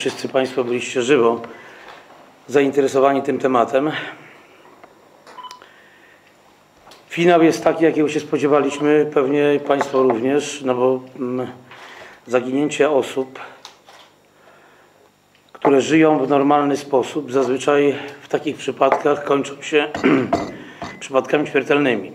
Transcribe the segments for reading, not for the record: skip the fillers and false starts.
Wszyscy Państwo byliście żywo zainteresowani tym tematem. Finał jest taki, jakiego się spodziewaliśmy, pewnie Państwo również, no bo zaginięcie osób, które żyją w normalny sposób, zazwyczaj w takich przypadkach kończą się przypadkami śmiertelnymi.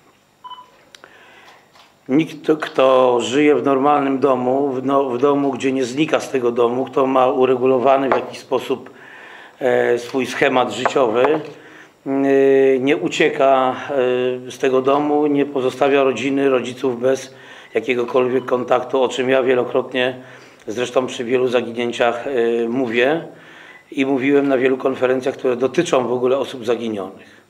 Nikt, kto żyje w normalnym domu, w domu, gdzie nie znika z tego domu, kto ma uregulowany w jakiś sposób swój schemat życiowy, nie ucieka z tego domu, nie pozostawia rodziny, rodziców bez jakiegokolwiek kontaktu, o czym ja wielokrotnie, zresztą przy wielu zaginięciach mówię i mówiłem na wielu konferencjach, które dotyczą w ogóle osób zaginionych.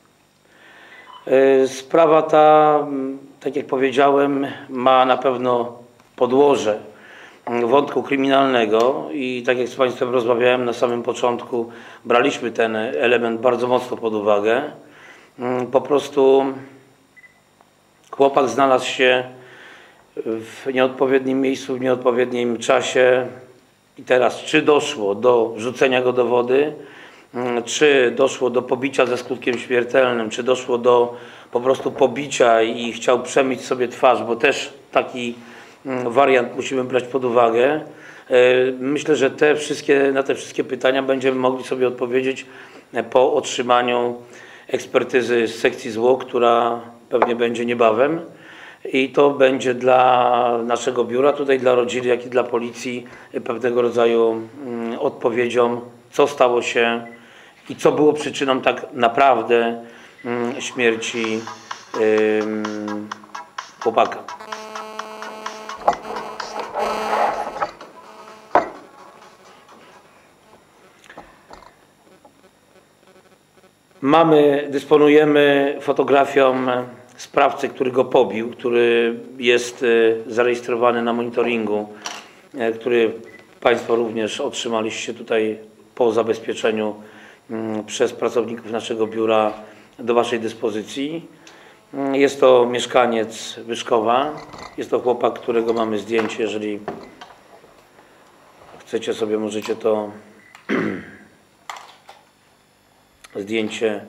Sprawa ta, tak jak powiedziałem, ma na pewno podłoże wątku kryminalnego i tak jak z Państwem rozmawiałem na samym początku, braliśmy ten element bardzo mocno pod uwagę. Po prostu chłopak znalazł się w nieodpowiednim miejscu, w nieodpowiednim czasie i teraz czy doszło do wrzucenia go do wody, czy doszło do pobicia ze skutkiem śmiertelnym, czy doszło do po prostu pobicia i chciał przemyć sobie twarz, bo też taki wariant musimy brać pod uwagę. Myślę, że na te wszystkie pytania będziemy mogli sobie odpowiedzieć po otrzymaniu ekspertyzy z sekcji zwłok, która pewnie będzie niebawem. I to będzie dla naszego biura, tutaj dla rodziny, jak i dla policji pewnego rodzaju odpowiedzią, co stało się i co było przyczyną tak naprawdę śmierci chłopaka. Dysponujemy fotografią sprawcy, który go pobił, który jest zarejestrowany na monitoringu, który Państwo również otrzymaliście tutaj po zabezpieczeniu przez pracowników naszego biura do Waszej dyspozycji. Jest to mieszkaniec Wyszkowa. Jest to chłopak, którego mamy zdjęcie. Jeżeli chcecie sobie, możecie to zdjęcie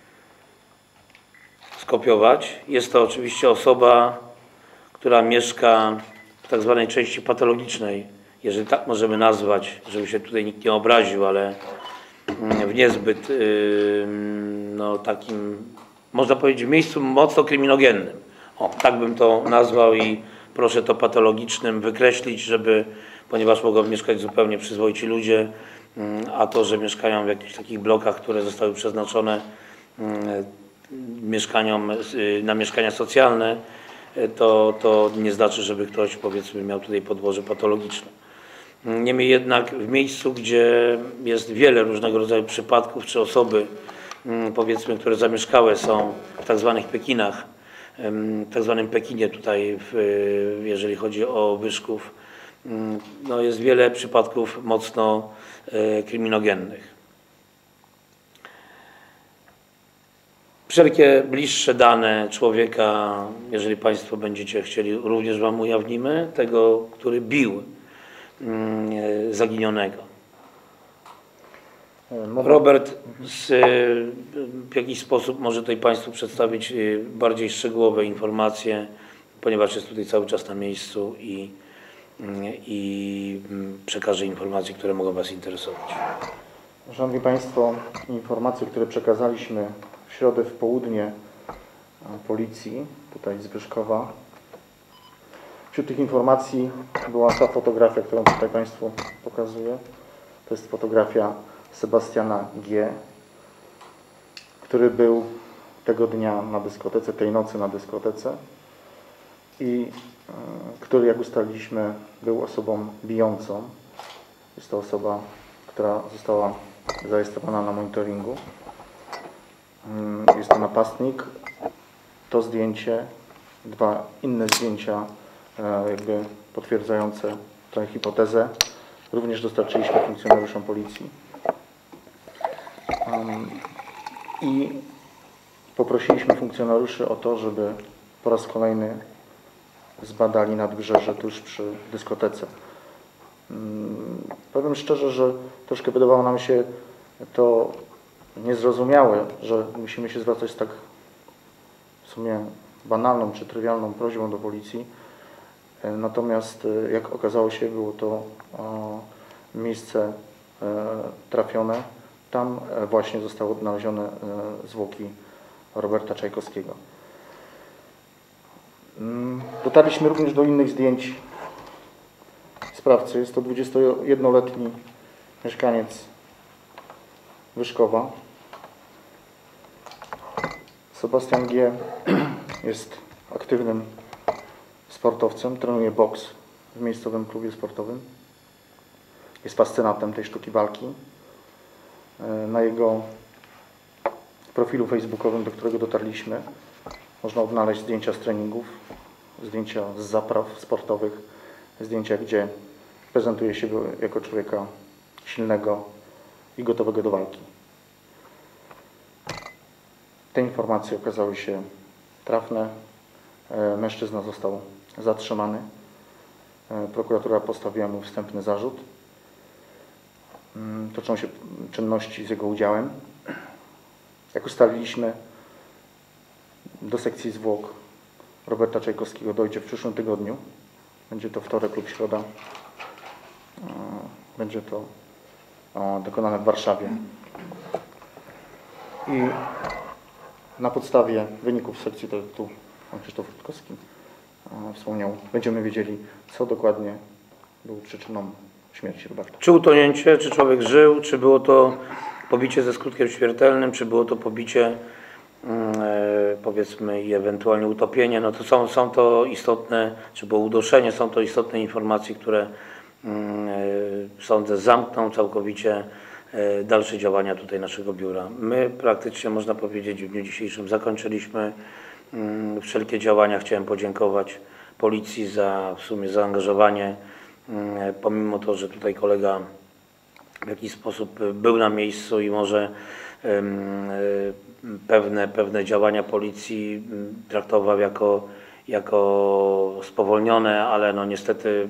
skopiować. Jest to oczywiście osoba, która mieszka w tak zwanej części patologicznej, jeżeli tak możemy nazwać, żeby się tutaj nikt nie obraził, ale w niezbyt no, takim, można powiedzieć, miejscu mocno kryminogennym. O, tak bym to nazwał i proszę to patologicznym wykreślić, ponieważ mogą mieszkać zupełnie przyzwoici ludzie, a to, że mieszkają w jakichś takich blokach, które zostały przeznaczone na mieszkania socjalne, to nie znaczy, żeby ktoś, powiedzmy, miał tutaj podłoże patologiczne. Niemniej jednak w miejscu, gdzie jest wiele różnego rodzaju przypadków, czy osoby, powiedzmy, które zamieszkałe są w tak zwanych Pekinach, w tak zwanym Pekinie tutaj, jeżeli chodzi o Wyszków, no jest wiele przypadków mocno kryminogennych. Wszelkie bliższe dane człowieka, jeżeli Państwo będziecie chcieli, również Wam ujawnimy, tego, który bił zaginionego. Robert w jakiś sposób może tutaj Państwu przedstawić bardziej szczegółowe informacje, ponieważ jest tutaj cały czas na miejscu i przekaże informacje, które mogą Was interesować. Szanowni Państwo, informacje, które przekazaliśmy w środę w południe policji, tutaj z Wyszkowa. Wśród tych informacji była ta fotografia, którą tutaj Państwu pokazuję. To jest fotografia Sebastiana G., który był tego dnia na dyskotece, tej nocy na dyskotece i który, jak ustaliliśmy, był osobą bijącą. Jest to osoba, która została zarejestrowana na monitoringu. Jest to napastnik. To zdjęcie, dwa inne zdjęcia jakby potwierdzające tę hipotezę również dostarczyliśmy funkcjonariuszom policji. I poprosiliśmy funkcjonariuszy o to, żeby po raz kolejny zbadali nadbrzeże tuż przy dyskotece. Powiem szczerze, że troszkę wydawało nam się to niezrozumiałe, że musimy się zwracać z tak w sumie banalną czy trywialną prośbą do policji. Natomiast jak okazało się, było to miejsce trafione. Tam właśnie zostały odnalezione zwłoki Roberta Czajkowskiego. Dotarliśmy również do innych zdjęć sprawcy. Jest to 21-letni mieszkaniec Wyszkowa. Sebastian G. jest aktywnym sportowcem, trenuje boks w miejscowym klubie sportowym. Jest fascynatem tej sztuki walki. Na jego profilu facebookowym, do którego dotarliśmy, można odnaleźć zdjęcia z treningów, zdjęcia z zapraw sportowych, zdjęcia, gdzie prezentuje się jako człowieka silnego i gotowego do walki. Te informacje okazały się trafne. Mężczyzna został zatrzymany. Prokuratura postawiła mu wstępny zarzut. Toczą się czynności z jego udziałem. Jak ustaliliśmy, do sekcji zwłok Roberta Czajkowskiego dojdzie w przyszłym tygodniu. Będzie to wtorek lub środa. Będzie to dokonane w Warszawie. I na podstawie wyników sekcji, to tu pan Krzysztof Rutkowski wspomniał, będziemy wiedzieli, co dokładnie było przyczyną śmierci Roberta. Czy utonięcie, czy człowiek żył, czy było to pobicie ze skutkiem śmiertelnym, czy było to pobicie, powiedzmy, i ewentualnie utopienie, no to są to istotne, czy było uduszenie, są to istotne informacje, które sądzę zamkną całkowicie dalsze działania tutaj naszego biura. My praktycznie, można powiedzieć, w dniu dzisiejszym zakończyliśmy wszelkie działania. Chciałem podziękować policji za w sumie zaangażowanie, pomimo to, że tutaj kolega w jakiś sposób był na miejscu i może pewne działania policji traktował jako spowolnione, ale no niestety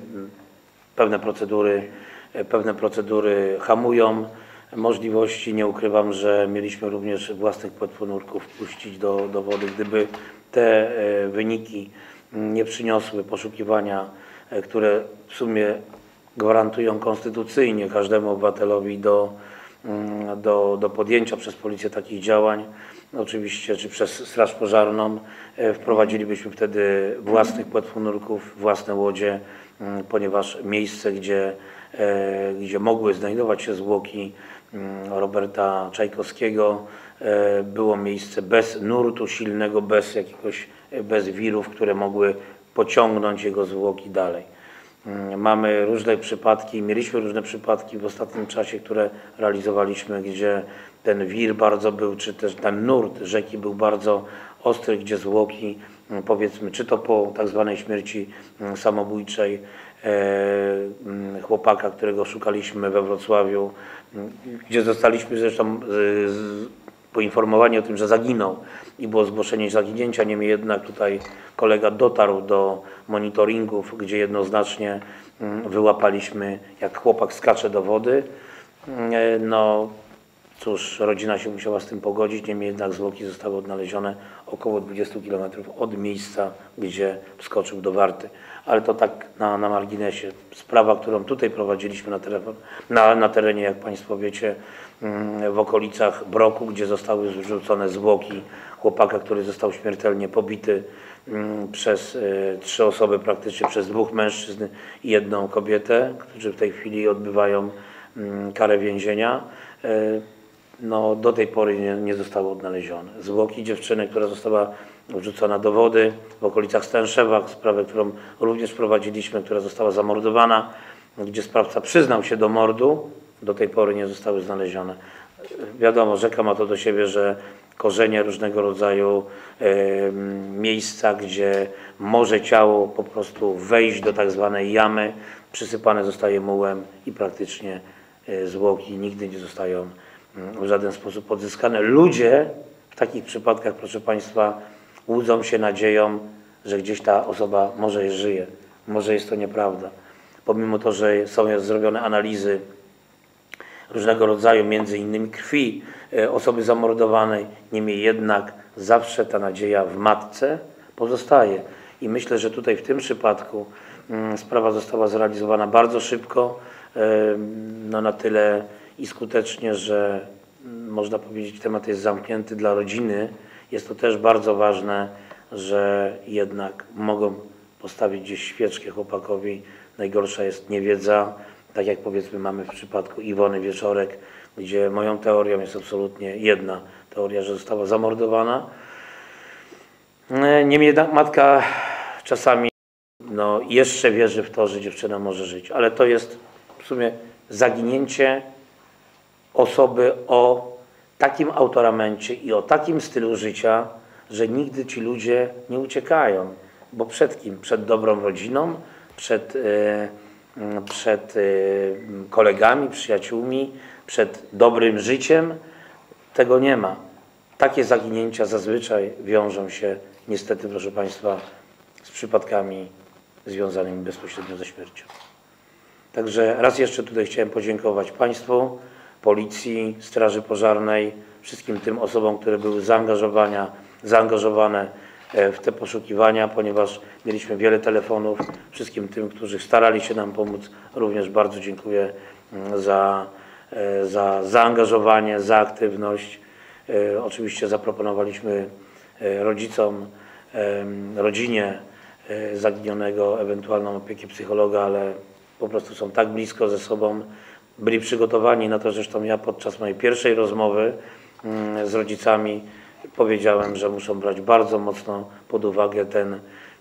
pewne procedury hamują możliwości. Nie ukrywam, że mieliśmy również własnych płetwonurków wpuścić do wody. Gdyby te wyniki nie przyniosły poszukiwania, które w sumie gwarantują konstytucyjnie każdemu obywatelowi do podjęcia przez policję takich działań, oczywiście, czy przez Straż Pożarną, wprowadzilibyśmy wtedy własnych płetwonurków, własne łodzie, ponieważ miejsce, gdzie mogły znajdować się zwłoki Roberta Czajkowskiego, było miejsce bez nurtu silnego, bez wirów, które mogły pociągnąć jego zwłoki dalej. Mamy różne przypadki, mieliśmy różne przypadki w ostatnim czasie, które realizowaliśmy, gdzie ten wir bardzo był, czy też ten nurt rzeki był bardzo ostry, gdzie zwłoki, powiedzmy, czy to po tak zwanej śmierci samobójczej chłopaka, którego szukaliśmy we Wrocławiu, gdzie zostaliśmy zresztą poinformowani o tym, że zaginął i było zgłoszenie zaginięcia. Niemniej jednak tutaj kolega dotarł do monitoringów, gdzie jednoznacznie wyłapaliśmy, jak chłopak skacze do wody. No cóż, rodzina się musiała z tym pogodzić, niemniej jednak zwłoki zostały odnalezione około 20 km od miejsca, gdzie wskoczył do warty. Ale to tak na marginesie. Sprawa, którą tutaj prowadziliśmy na terenie, jak Państwo wiecie, w okolicach Broku, gdzie zostały zrzucone zwłoki chłopaka, który został śmiertelnie pobity przez 3 osoby, praktycznie przez 2 mężczyzn i 1 kobietę, którzy w tej chwili odbywają karę więzienia. No, do tej pory nie zostały odnalezione. Zwłoki dziewczyny, która została wrzucona do wody w okolicach Stęszewa, sprawę, którą również prowadziliśmy, która została zamordowana, gdzie sprawca przyznał się do mordu, do tej pory nie zostały znalezione. Wiadomo, rzeka ma to do siebie, że korzenie różnego rodzaju, miejsca, gdzie może ciało po prostu wejść do tak zwanej jamy, przysypane zostaje mułem i praktycznie zwłoki nigdy nie zostają w żaden sposób odzyskane. Ludzie w takich przypadkach, proszę Państwa, łudzą się nadzieją, że gdzieś ta osoba może żyje. Może jest to nieprawda. pomimo to, że są zrobione analizy różnego rodzaju, między innymi krwi osoby zamordowanej, niemniej jednak zawsze ta nadzieja w matce pozostaje. I myślę, że tutaj w tym przypadku sprawa została zrealizowana bardzo szybko, no na tyle i skutecznie, że można powiedzieć, temat jest zamknięty dla rodziny. Jest to też bardzo ważne, że jednak mogą postawić gdzieś świeczkę chłopakowi. Najgorsza jest niewiedza, tak jak powiedzmy mamy w przypadku Iwony Wieczorek, gdzie moją teorią jest absolutnie jedna teoria, że została zamordowana. Niemniej jednak matka czasami no, jeszcze wierzy w to, że dziewczyna może żyć, ale to jest w sumie zaginięcie osoby o takim autoramencie i o takim stylu życia, że nigdy ci ludzie nie uciekają. Bo przed kim? Przed dobrą rodziną, przed kolegami, przyjaciółmi, przed dobrym życiem. Tego nie ma. Takie zaginięcia zazwyczaj wiążą się niestety, proszę Państwa, z przypadkami związanymi bezpośrednio ze śmiercią. Także raz jeszcze tutaj chciałem podziękować Państwu, Policji, Straży Pożarnej, wszystkim tym osobom, które były zaangażowane w te poszukiwania, ponieważ mieliśmy wiele telefonów. Wszystkim tym, którzy starali się nam pomóc, również bardzo dziękuję za zaangażowanie, za aktywność. Oczywiście zaproponowaliśmy rodzicom, rodzinie zaginionego ewentualną opiekę psychologa, ale po prostu są tak blisko ze sobą, byli przygotowani na to. Zresztą ja podczas mojej pierwszej rozmowy z rodzicami powiedziałem, że muszą brać bardzo mocno pod uwagę ten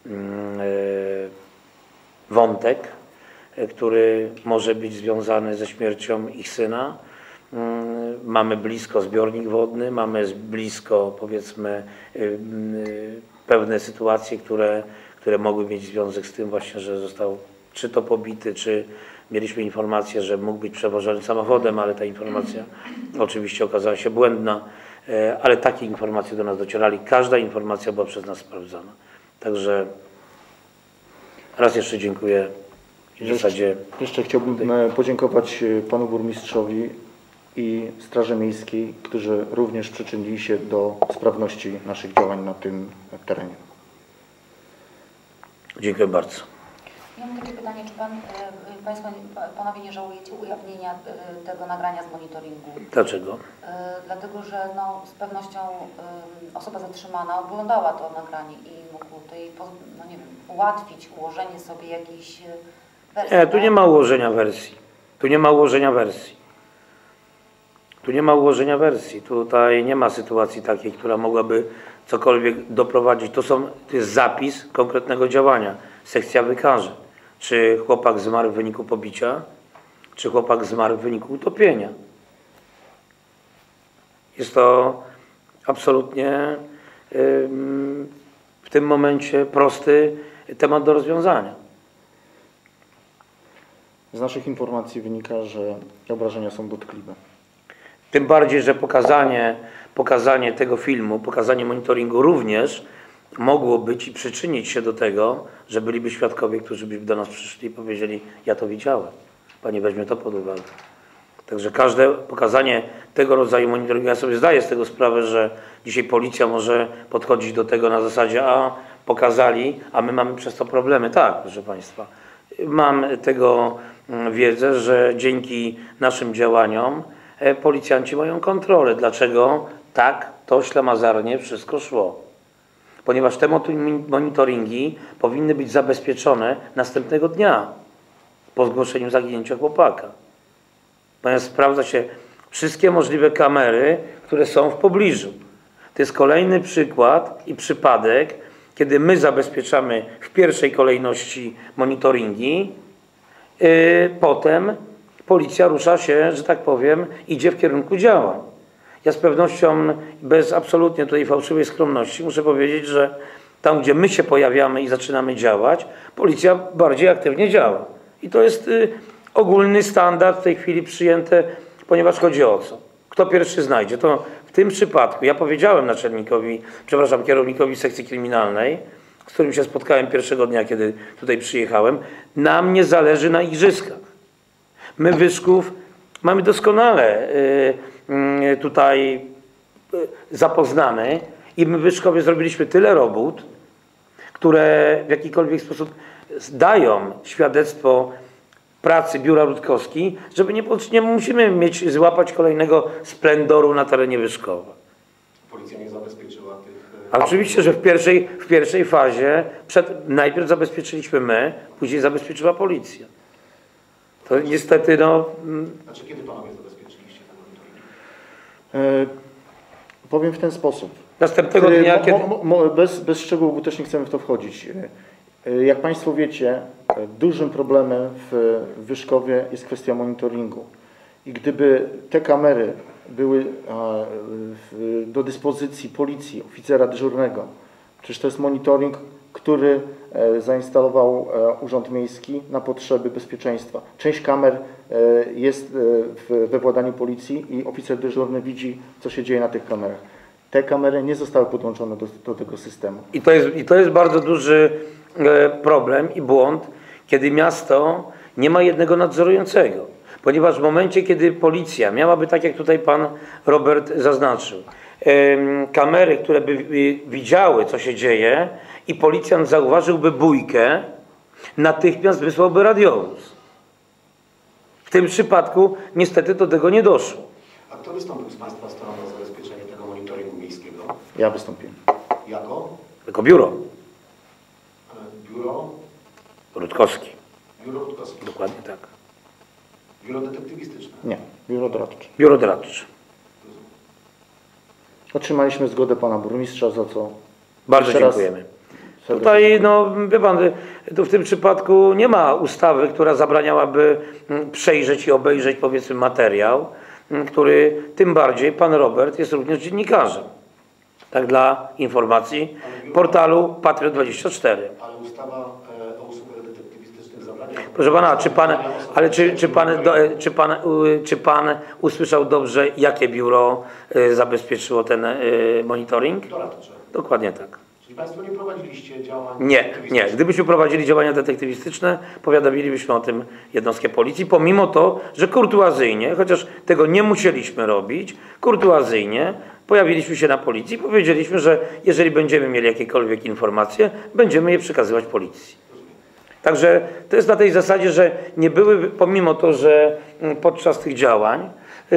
wątek, który może być związany ze śmiercią ich syna. Mamy blisko zbiornik wodny, mamy blisko, powiedzmy, pewne sytuacje, które mogły mieć związek z tym właśnie, że został czy to pobity, czy mieliśmy informację, że mógł być przewożony samochodem, ale ta informacja oczywiście okazała się błędna, ale takie informacje do nas docierali. Każda informacja była przez nas sprawdzana. Także raz jeszcze dziękuję. W zasadzie jeszcze chciałbym podziękować panu burmistrzowi i Straży Miejskiej, którzy również przyczynili się do sprawności naszych działań na tym terenie. Dziękuję bardzo. Ja mam takie pytanie, czy panowie nie żałujecie ujawnienia tego nagrania z monitoringu? Dlaczego? Dlatego, że no, z pewnością osoba zatrzymana oglądała to nagranie i mógł tutaj, no nie wiem, ułatwić ułożenie sobie jakiejś wersji. Nie, tu nie ma ułożenia wersji. Tu nie ma ułożenia wersji. Tu nie ma ułożenia wersji. Tutaj nie ma sytuacji takiej, która mogłaby cokolwiek doprowadzić. To jest zapis konkretnego działania. Sekcja wykaże, czy chłopak zmarł w wyniku pobicia, czy chłopak zmarł w wyniku utopienia. Jest to absolutnie w tym momencie prosty temat do rozwiązania. Z naszych informacji wynika, że obrażenia są dotkliwe. Tym bardziej, że pokazanie tego filmu, pokazanie monitoringu również mogło być i przyczynić się do tego, że byliby świadkowie, którzy by do nas przyszli i powiedzieli: ja to widziałem, Pani weźmie to pod uwagę. Także każde pokazanie tego rodzaju monitoringu, ja sobie zdaję z tego sprawę, że dzisiaj policja może podchodzić do tego na zasadzie: a pokazali, a my mamy przez to problemy. Tak, proszę Państwa, mam tego wiedzę, że dzięki naszym działaniom policjanci mają kontrolę. Dlaczego tak to ślamazarnie wszystko szło? Ponieważ te monitoringi powinny być zabezpieczone następnego dnia po zgłoszeniu zaginięcia chłopaka. Ponieważ sprawdza się wszystkie możliwe kamery, które są w pobliżu. To jest kolejny przykład i przypadek, kiedy my zabezpieczamy w pierwszej kolejności monitoringi, potem policja rusza się, że tak powiem, idzie w kierunku działań. Ja z pewnością, bez absolutnie tutaj fałszywej skromności, muszę powiedzieć, że tam, gdzie my się pojawiamy i zaczynamy działać, policja bardziej aktywnie działa. I to jest ogólny standard w tej chwili przyjęty, ponieważ chodzi o co? Kto pierwszy znajdzie? To w tym przypadku ja powiedziałem kierownikowi sekcji kryminalnej, z którym się spotkałem pierwszego dnia, kiedy tutaj przyjechałem, nam nie zależy na igrzyskach. My Wyszków mamy doskonale tutaj zapoznany i my Wyszkowie zrobiliśmy tyle robót, które w jakikolwiek sposób dają świadectwo pracy Biura Rutkowski, żeby nie musimy złapać kolejnego splendoru na terenie Wyszkowa. Policja nie zabezpieczyła tych... A oczywiście, że w pierwszej fazie najpierw zabezpieczyliśmy my, później zabezpieczyła policja. To niestety, no... Znaczy, kiedy panowie zabezpieczyliście ten monitoring? Powiem w ten sposób. Następnego dnia, kiedy... Bez szczegółów, bo też nie chcemy w to wchodzić. Jak Państwo wiecie, dużym problemem w Wyszkowie jest kwestia monitoringu. I gdyby te kamery były do dyspozycji policji, oficera dyżurnego, przecież to jest monitoring, który zainstalował Urząd Miejski na potrzeby bezpieczeństwa. Część kamer jest we władaniu policji i oficer dyżurny widzi, co się dzieje na tych kamerach. Te kamery nie zostały podłączone do tego systemu. I to jest bardzo duży problem i błąd, kiedy miasto nie ma jednego nadzorującego. Ponieważ w momencie, kiedy policja miałaby, tak jak tutaj pan Robert zaznaczył, kamery, które by widziały, co się dzieje i policjant zauważyłby bójkę, natychmiast wysłałby radiowóz. W tym przypadku niestety do tego nie doszło. A kto wystąpił z Państwa strony o zabezpieczenie tego monitoringu miejskiego? Ja wystąpiłem. Jako? Jako biuro. Biuro? Rutkowski. Biuro Rutkowskie. Dokładnie tak. Biuro detektywistyczne. Nie, biuro doradcze. Biuro doradcze. Otrzymaliśmy zgodę pana burmistrza, za co Bardzo jeszcze raz dziękujemy. serdecznie Tutaj, dziękuję. no, wie pan, tu w tym przypadku nie ma ustawy, która zabraniałaby przejrzeć i obejrzeć, powiedzmy, materiał, który, tym bardziej pan Robert jest również dziennikarzem. Tak dla informacji, portalu Patriot24. Ale ustawa o usługach detektywistycznych zabrania... Proszę pana, czy pan usłyszał dobrze, jakie biuro zabezpieczyło ten monitoring? Doradcze. Dokładnie tak. Czyli Państwo nie prowadziliście działań Nie. detektywistycznych? Gdybyśmy prowadzili działania detektywistyczne, powiadomilibyśmy o tym jednostkę policji, pomimo to, że kurtuazyjnie, chociaż tego nie musieliśmy robić, kurtuazyjnie pojawiliśmy się na policji i powiedzieliśmy, że jeżeli będziemy mieli jakiekolwiek informacje, będziemy je przekazywać policji. Także to jest na tej zasadzie, że nie były, pomimo to, że podczas tych działań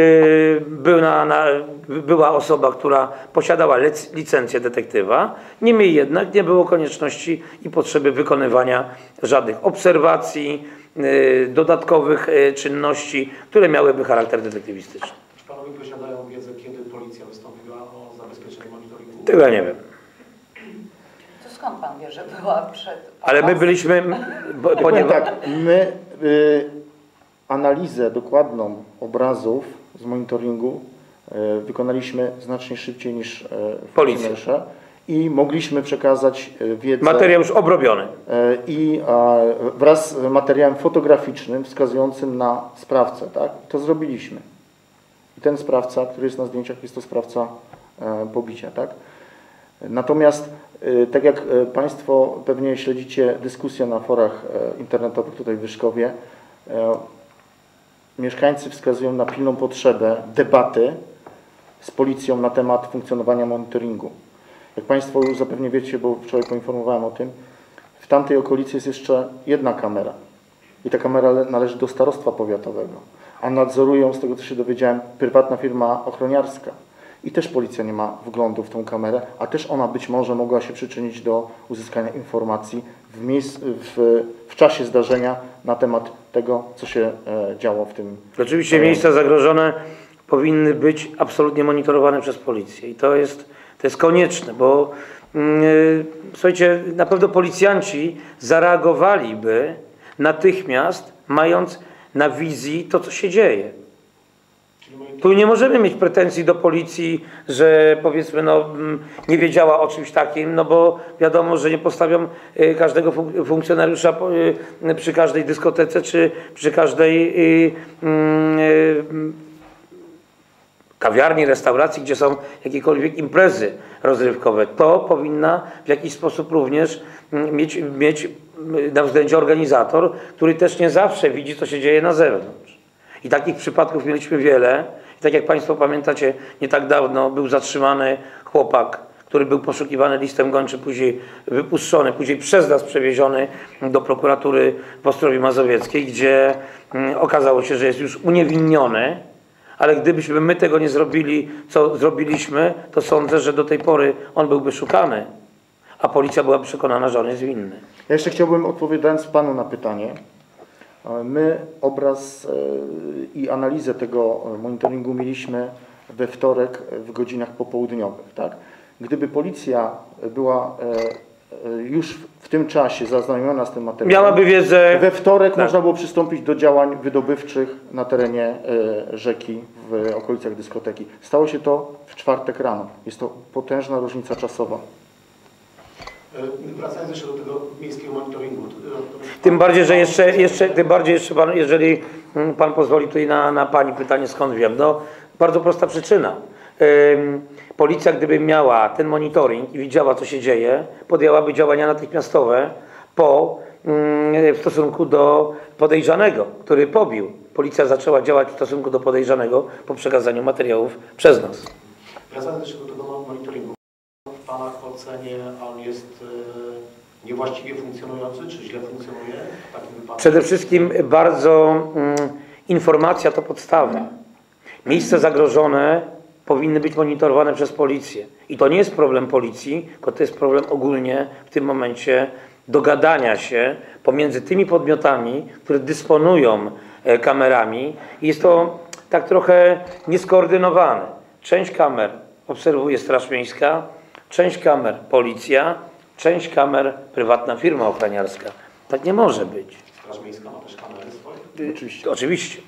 była osoba, która posiadała licencję detektywa, niemniej jednak nie było konieczności i potrzeby wykonywania żadnych obserwacji, dodatkowych czynności, które miałyby charakter detektywistyczny. Czy panowie posiadają wiedzę, kiedy policja wystąpiła o zabezpieczenie monitoringu? Tego ja nie wiem. To skąd pan wie, że była przed... Ale my byliśmy, Powiem tak, my analizę dokładną obrazów z monitoringu wykonaliśmy znacznie szybciej niż funkcjonariusze i mogliśmy przekazać wiedzę materiał już obrobiony. i wraz z materiałem fotograficznym wskazującym na sprawcę, tak? To zrobiliśmy. I ten sprawca, który jest na zdjęciach, jest to sprawca pobicia, tak? Natomiast tak jak Państwo pewnie śledzicie dyskusję na forach internetowych tutaj w Wyszkowie, mieszkańcy wskazują na pilną potrzebę debaty z policją na temat funkcjonowania monitoringu. Jak Państwo już zapewne wiecie, bo wczoraj poinformowałem o tym, w tamtej okolicy jest jeszcze jedna kamera i ta kamera należy do starostwa powiatowego, a nadzorują, z tego co się dowiedziałem, prywatna firma ochroniarska. I też policja nie ma wglądu w tą kamerę, a też ona być może mogła się przyczynić do uzyskania informacji w czasie zdarzenia na temat tego, co się działo w tym. Rzeczywiście miejsca zagrożone powinny być absolutnie monitorowane przez policję i to jest konieczne, bo słuchajcie, na pewno policjanci zareagowaliby natychmiast, mając na wizji to, co się dzieje. Tu nie możemy mieć pretensji do policji, że powiedzmy nie wiedziała o czymś takim, no bo wiadomo, że nie postawią każdego funkcjonariusza przy każdej dyskotece czy przy każdej kawiarni, restauracji, gdzie są jakiekolwiek imprezy rozrywkowe. To powinna w jakiś sposób również mieć na względzie organizator, który też nie zawsze widzi, co się dzieje na zewnątrz. I takich przypadków mieliśmy wiele. I tak jak Państwo pamiętacie, nie tak dawno był zatrzymany chłopak, który był poszukiwany listem gończym, później wypuszczony, później przez nas przewieziony do prokuratury w Ostrowie Mazowieckiej, gdzie okazało się, że jest już uniewinniony, ale gdybyśmy my tego nie zrobili, co zrobiliśmy, to sądzę, że do tej pory on byłby szukany, a policja byłaby przekonana, że on jest winny. Ja jeszcze chciałbym, odpowiadając Panu na pytanie, my obraz i analizę tego monitoringu mieliśmy we wtorek w godzinach popołudniowych. Tak? Gdyby policja była już w tym czasie zaznajomiona z tym materiałem, Miałaby wiedzę. we wtorek Tak. można było przystąpić do działań wydobywczych na terenie rzeki w okolicach dyskoteki. Stało się to w czwartek rano. Jest to potężna różnica czasowa. Wracając jeszcze do tego miejskiego monitoringu. Tym bardziej, że jeszcze pan, jeżeli Pan pozwoli tutaj na Pani pytanie, skąd wiem. No, bardzo prosta przyczyna. Policja, gdyby miała ten monitoring i widziała, co się dzieje, podjęłaby działania natychmiastowe w stosunku do podejrzanego, który pobił. Policja zaczęła działać w stosunku do podejrzanego po przekazaniu materiałów przez nas. Wracając jeszcze do tego monitoringu. W Pana ocenie on jest niewłaściwie funkcjonujący, czy źle funkcjonuje w takim wypadku? Przede wszystkim bardzo informacja to podstawa. Miejsca zagrożone powinny być monitorowane przez policję. I to nie jest problem policji, tylko to jest problem ogólnie w tym momencie dogadania się pomiędzy tymi podmiotami, które dysponują kamerami. I jest to tak trochę nieskoordynowane. Część kamer obserwuje Straż Miejska, część kamer policja, część kamer prywatna firma ochroniarska. Tak nie może być. Straż Miejska ma też kamery swoje? Oczywiście. Oczywiście.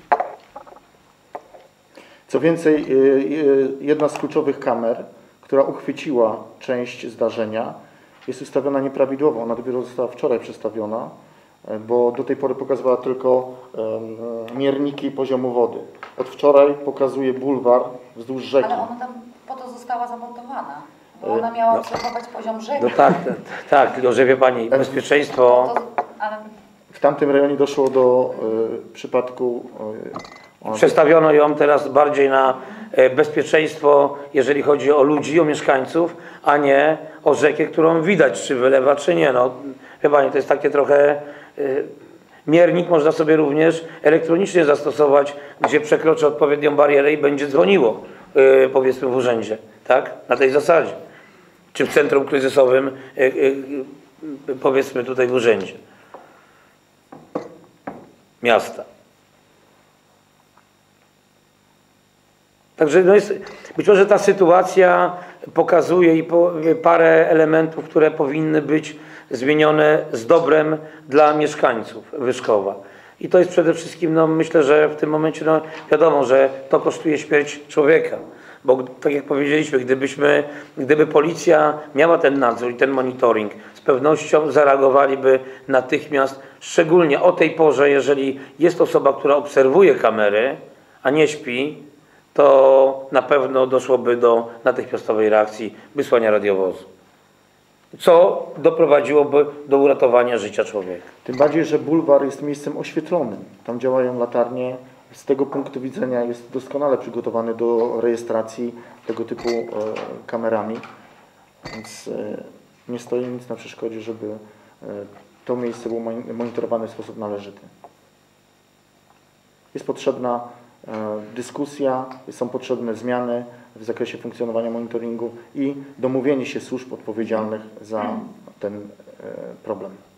Co więcej, jedna z kluczowych kamer, która uchwyciła część zdarzenia, jest ustawiona nieprawidłowo. Ona dopiero została wczoraj przestawiona, bo do tej pory pokazywała tylko mierniki poziomu wody. Od wczoraj pokazuje bulwar wzdłuż rzeki. Ale ona tam po to została zamontowana. Bo ona miała obserwować poziom rzeki. No tak, tylko że wie Pani, bezpieczeństwo. Ale W tamtym rejonie doszło do przypadku... Przestawiono ją teraz bardziej na bezpieczeństwo, jeżeli chodzi o ludzi, o mieszkańców, a nie o rzekę, którą widać, czy wylewa, czy nie. No, wie Pani, to jest takie trochę... Miernik można sobie również elektronicznie zastosować, gdzie przekroczy odpowiednią barierę i będzie dzwoniło, powiedzmy, w urzędzie. Tak? Na tej zasadzie. Czy w centrum kryzysowym, powiedzmy tutaj w urzędzie miasta. Także no być może ta sytuacja pokazuje i parę elementów, które powinny być zmienione z dobrem dla mieszkańców Wyszkowa. I to jest przede wszystkim, no myślę, że w tym momencie no, wiadomo, że to kosztuje śmierć człowieka. Bo tak jak powiedzieliśmy, gdyby policja miała ten nadzór i ten monitoring, z pewnością zareagowaliby natychmiast, szczególnie o tej porze, jeżeli jest osoba, która obserwuje kamery, a nie śpi, to na pewno doszłoby do natychmiastowej reakcji wysłania radiowozu. Co doprowadziłoby do uratowania życia człowieka. Tym bardziej, że bulwar jest miejscem oświetlonym. Tam działają latarnie. Z tego punktu widzenia jest doskonale przygotowany do rejestracji tego typu kamerami. Więc nie stoi nic na przeszkodzie, żeby to miejsce było monitorowane w sposób należyty. Jest potrzebna dyskusja, są potrzebne zmiany w zakresie funkcjonowania monitoringu i domówienie się służb odpowiedzialnych za ten problem.